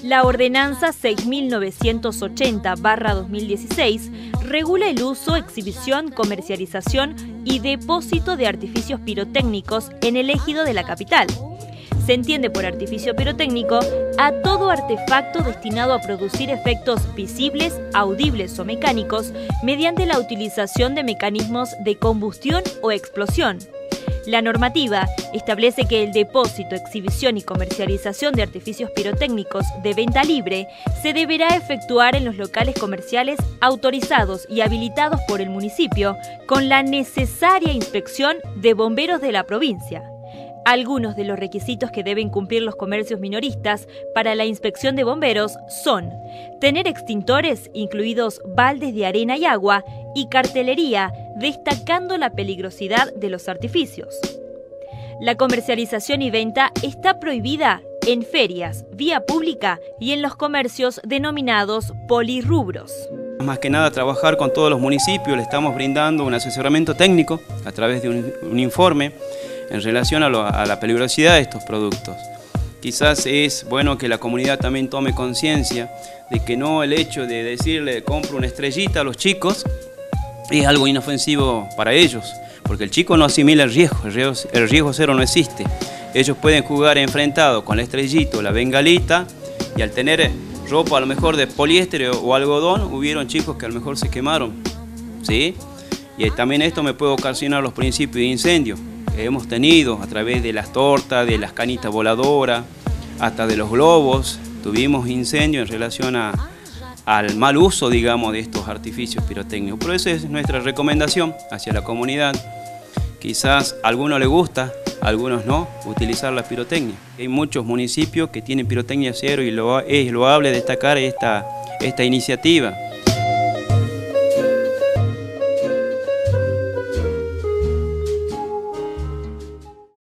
La Ordenanza 6.980/2016 regula el uso, exhibición, comercialización y depósito de artificios pirotécnicos en el ejido de la capital. Se entiende por artificio pirotécnico a todo artefacto destinado a producir efectos visibles, audibles o mecánicos mediante la utilización de mecanismos de combustión o explosión. La normativa establece que el depósito, exhibición y comercialización de artificios pirotécnicos de venta libre se deberá efectuar en los locales comerciales autorizados y habilitados por el municipio con la necesaria inspección de bomberos de la provincia. Algunos de los requisitos que deben cumplir los comercios minoristas para la inspección de bomberos son tener extintores, incluidos baldes de arena y agua, y cartelería, destacando la peligrosidad de los artificios. La comercialización y venta está prohibida en ferias, vía pública y en los comercios denominados polirrubros. Más que nada trabajar con todos los municipios, le estamos brindando un asesoramiento técnico a través de un informe en relación a la peligrosidad de estos productos. Quizás es bueno que la comunidad también tome conciencia de que no el hecho de decirle compro una estrellita a los chicos es algo inofensivo para ellos, porque el chico no asimila el riesgo cero no existe. Ellos pueden jugar enfrentados con la estrellita o la bengalita, y al tener ropa a lo mejor de poliéster o algodón, hubieron chicos que a lo mejor se quemaron, ¿sí? Y también esto me puede ocasionar los principios de incendio que hemos tenido a través de las tortas, de las canitas voladoras, hasta de los globos. Tuvimos incendio en relación al mal uso, digamos, de estos artificios pirotécnicos. Por eso es nuestra recomendación hacia la comunidad. Quizás a algunos les gusta, a algunos no, utilizar la pirotecnia. Hay muchos municipios que tienen pirotecnia cero y es loable destacar esta iniciativa.